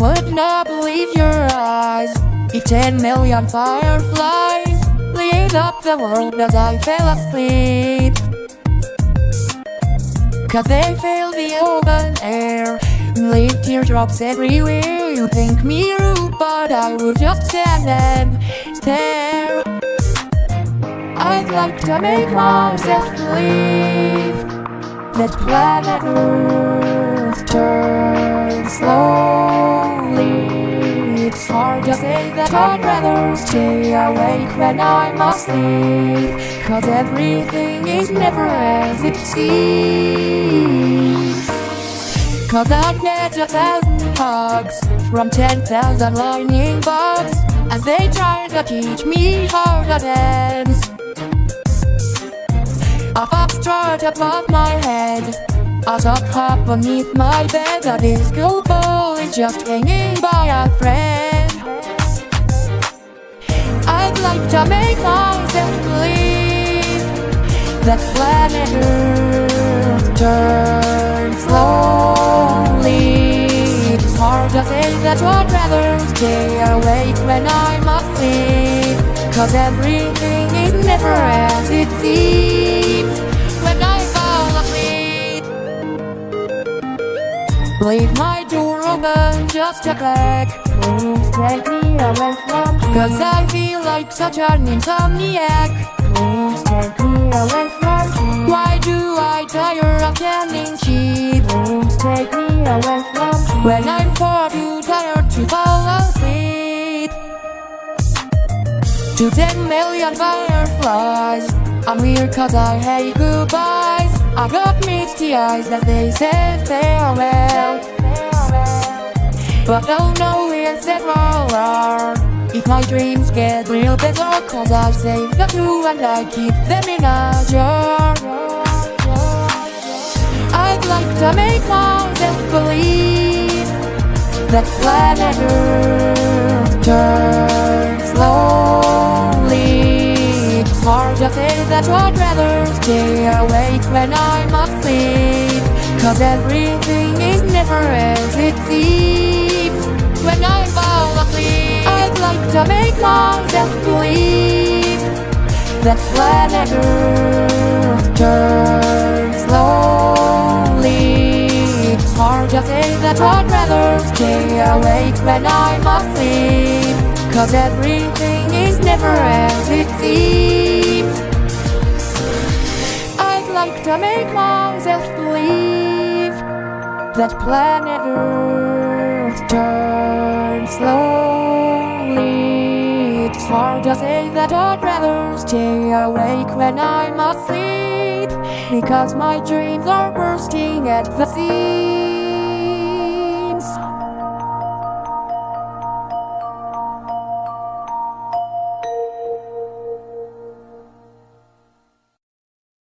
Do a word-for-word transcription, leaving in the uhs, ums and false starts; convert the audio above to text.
would not believe your eyes if ten million fireflies lit up the world as I fell asleep. Cause they fill the open air, leave teardrops everywhere. You think me rude, but I would just stand and stare. I'd like to make myself believe that planet Earth turns slowly. It's hard to say that I'd rather stay awake when I'm asleep, cause everything is never as it seems. Cause I'd get a thousand hugs from ten thousand lightning bugs as they try to teach me how to dance. A foxtrot above my head, a sock hop beneath my bed, a disco ball is just hanging by a thread. I'd like to make myself believe that planet Earth turns slowly. It's hard to say that I'd rather stay awake when I'm asleep, cause everything is never as it seems when I fall asleep. Leave my door open just a crack, please take me away from you, cause I feel like such an insomniac. Please take me away from you. Why do I tire of standing cheap? Please take me away from you when I'm far too tired to fall asleep. To ten million fireflies, I'm here cause I hate goodbyes. I got misty eyes as they said farewell, but oh no, it's wrong if my dreams get real better, cause I save the two and I keep them in a jar. I'd like to make myself believe that planet Earth turns slowly. It's hard to say that I'd rather stay awake when I'm asleep, cause everything is never as it seems when I fall asleep. I'd like to make myself believe that planet Earth turns slowly. It's hard to say that I'd rather stay awake when I'm asleep, cause everything is never as it seems. I'd like to make myself believe that planet Earth turns slowly. It's hard to say that I'd rather stay awake when I'm asleep, because my dreams are bursting at the seams.